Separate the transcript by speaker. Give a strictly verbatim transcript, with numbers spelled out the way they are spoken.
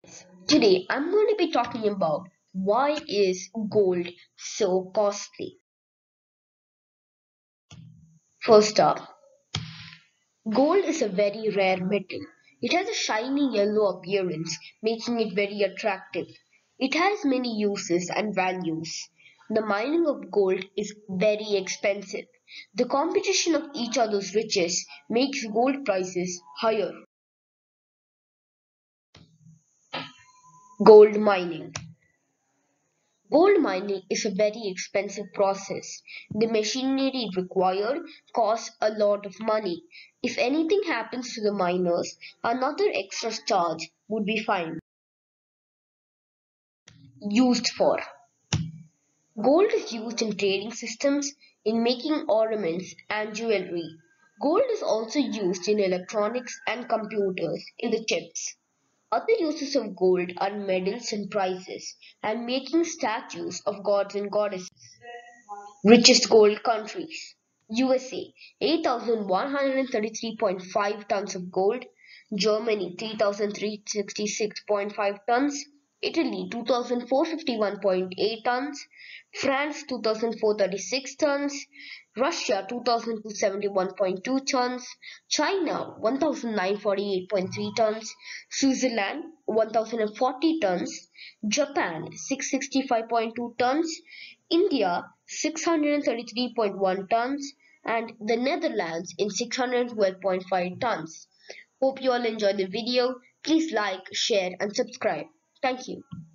Speaker 1: Today I'm going to be talking about why is gold so costly. First up, gold is a very rare metal. It has a shiny yellow appearance, making it very attractive. It has many uses and values. The mining of gold is very expensive. The competition of each other's riches makes gold prices higher. Gold mining. Gold mining is a very expensive process. The machinery required costs a lot of money. If anything happens to the miners, another extra charge would be fined. Used for. Gold is used in trading systems, in making ornaments and jewelry. Gold is also used in electronics and computers, in the chips. Other uses of gold are medals and prizes, and making statues of gods and goddesses. Richest gold countries: U S A eight thousand one hundred thirty-three point five tons of gold, Germany three thousand three hundred sixty-six point five tons, Italy two thousand four hundred fifty-one point eight tons, France two thousand four hundred thirty-six tons, Russia two thousand two hundred seventy-one point two tons, China one thousand nine hundred forty-eight point three tons, Switzerland one thousand forty tons, Japan six hundred sixty-five point two tons, India six hundred thirty-three point one tons, and the Netherlands in six hundred twelve point five tons. Hope you all enjoyed the video. Please like, share and subscribe. Thank you.